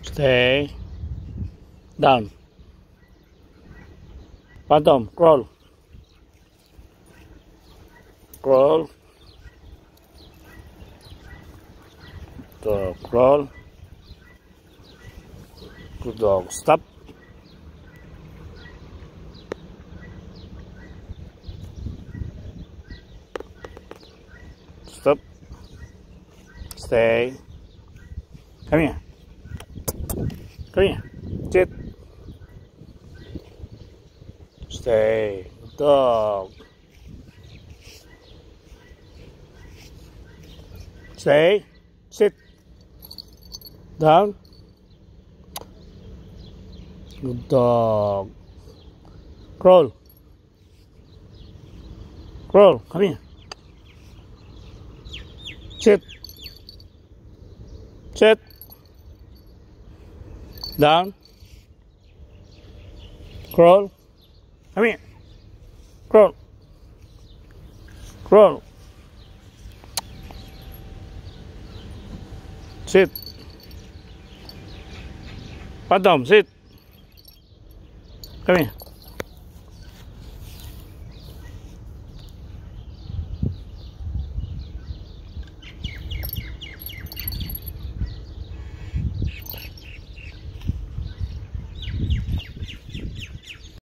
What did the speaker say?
Stay down. Bottom, crawl. Crawl. Dog, crawl. Good dog, stop. Stop. Stay. Come here. Come here. Sit. Stay. Good dog. Stay. Sit. Down. Good dog. Crawl. Crawl. Come here. Sit. Sit. Down. Crawl. Come here. Crawl. Crawl. Sit. Bottom, sit. Come here.